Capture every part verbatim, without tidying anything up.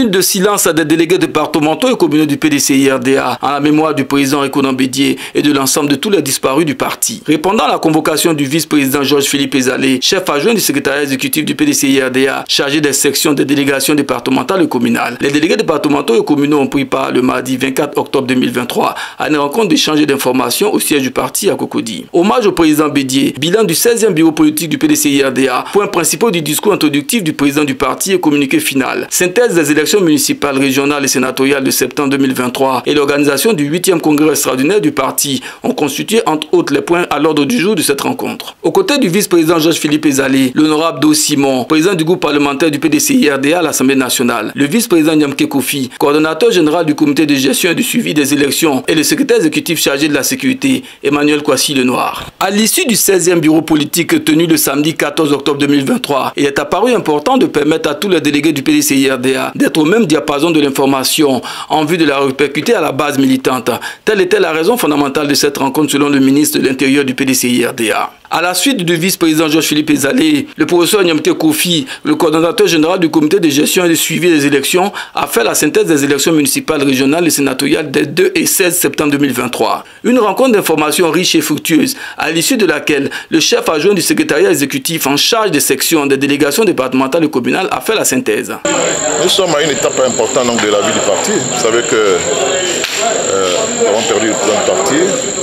minute de silence des délégués départementaux et communaux du P D C I R D A en la mémoire du président Ekonan Bédié et de l'ensemble de tous les disparus du parti. Répondant à la convocation du vice-président Georges-Philippe Ezalé, chef adjoint du secrétariat exécutif du P D C I R D A, chargé des sections des délégations départementales et communales, les délégués départementaux et communaux ont pris part le mardi vingt-quatre octobre deux mille vingt-trois à une rencontre d'échange d'informations au siège du parti à Cocody. Hommage au président Bédié, bilan du seizième bureau politique du P D C I R D A, points principaux du discours introductif du président du parti et communiqué final, synthèse des élections municipales, régionales et sénatoriales de septembre deux mille vingt-trois et l'organisation du huitième congrès extraordinaire du parti ont constitué entre autres les points à l'ordre du jour de cette rencontre. Aux côtés du vice-président Georges-Philippe Ezalé, l'honorable Do Simon, président du groupe parlementaire du P D C I R D A à l'Assemblée nationale, le vice-président Nyamke Kofi, coordonnateur général du comité de gestion et de suivi des élections et le secrétaire exécutif chargé de la sécurité, Emmanuel Kwasi Lenoir. À l'issue du seizième bureau politique tenu le samedi quatorze octobre deux mille vingt-trois, il est apparu important de permettre à tous les délégués du P D C I R D A d'être au même diapason de l'information en vue de la répercuter à la base militante. Telle était la raison fondamentale de cette rencontre selon le ministre de l'Intérieur du P D C I R D A. À la suite du vice-président Georges-Philippe Ezalé, le professeur Nyamke Kofi, le coordonnateur général du comité de gestion et de suivi des élections, a fait la synthèse des élections municipales, régionales et sénatoriales des deux et seize septembre deux mille vingt-trois. Une rencontre d'informations riche et fructueuse, à l'issue de laquelle le chef adjoint du secrétariat exécutif en charge des sections des délégations départementales et communales a fait la synthèse. Nous sommes à une étape importante donc, de la vie du parti. Vous savez que euh, nous avons perdu le président du parti.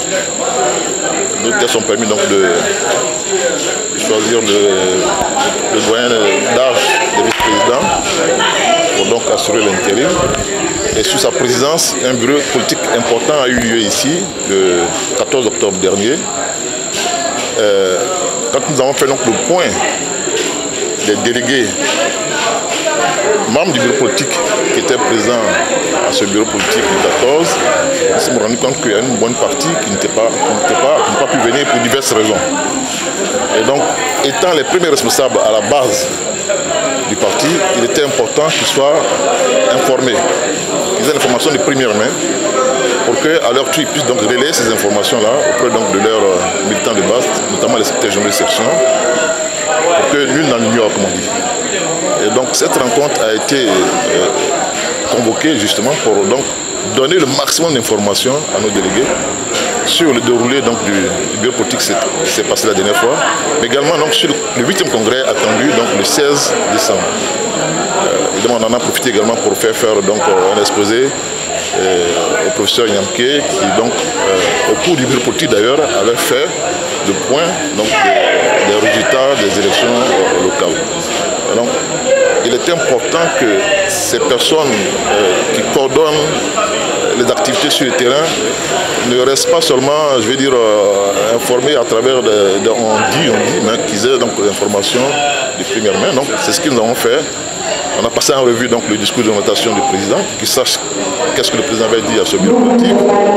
Nos tests ont permis donc de, de choisir le, le doyen d'âge des vice-présidents pour donc assurer l'intérim. Et sous sa présidence, un bureau politique important a eu lieu ici le quatorze octobre dernier. Euh, quand nous avons fait donc le point des délégués membres du bureau politique qui étaient présents à ce bureau politique du quatorze, nous nous sommes rendus compte qu'il y a une bonne partie qui n'était pas, qui n'était pas, qui n'a pas pu venir pour diverses raisons. Et donc, étant les premiers responsables à la base du parti, il était important qu'ils soient informés, qu'ils aient l'information de première main, pour qu'à leur tour, ils puissent donc relayer ces informations-là auprès donc de leurs militants de base, notamment les secrétaires généraux de section, pour que nul n'en ignore, comme on dit. Et donc cette rencontre a été euh, convoquée justement pour donc donner le maximum d'informations à nos délégués sur le déroulé donc, du, du bureau politique qui s'est passé la dernière fois, mais également donc, sur le huitième congrès attendu donc, le seize décembre. Euh, évidemment, on en a profité également pour faire faire donc, un exposé euh, au professeur Nyamke qui donc, euh, au cours du bureau politique d'ailleurs, avait fait le point donc, des, des résultats des élections euh, locales. Donc, il est important que ces personnes euh, qui coordonnent les activités sur le terrain ne restent pas seulement, je vais dire, euh, informés à travers de, de, on dit, on dit, mais qu'ils aient donc l'information de première main. Donc, c'est ce que nous avons fait. On a passé en revue donc, le discours de notation du président, qu'ils sachent qu'est-ce que le président avait dit à ce bureau politique.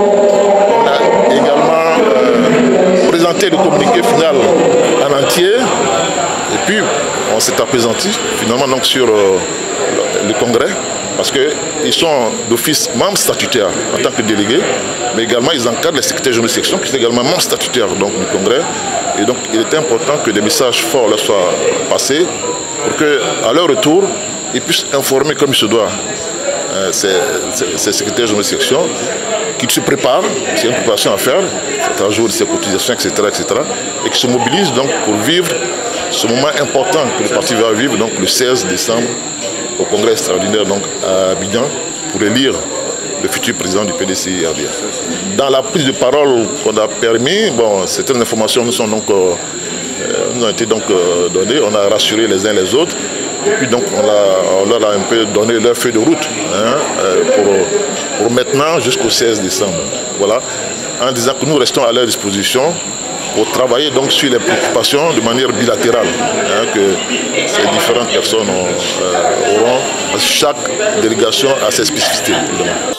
On a également euh, présenté le communiqué final en entier. Et puis, on s'est apaisanti finalement donc, sur euh, le congrès, parce qu'ils sont d'office membres statutaires en tant que délégués, mais également ils encadrent les secrétaires généraux de section qui sont également membres statutaires donc, du congrès. Et donc, il est important que des messages forts leur soient passés pour qu'à leur retour, ils puissent informer comme il se doit euh, ces, ces, ces secrétaires généraux de section, qu'ils se préparent, c'est une préparation à faire, c'est un jour de ses cotisations, et cetera, et cetera, et qu'ils se mobilisent donc pour vivre ce moment important que le parti va vivre donc, le seize décembre au congrès extraordinaire donc, à Abidjan pour élire le futur président du P D C I R D A. Dans la prise de parole qu'on a permis, bon, certaines informations nous, sont donc, euh, nous ont été donc, euh, données, on a rassuré les uns les autres, et puis donc on, a, on leur a un peu donné leur feuille de route hein, euh, pour, pour maintenant jusqu'au seize décembre. Voilà, en disant que nous restons à leur disposition pour travailler donc sur les préoccupations de manière bilatérale, hein, que ces différentes personnes ont, euh, auront, chaque délégation a ses spécificités, évidemment.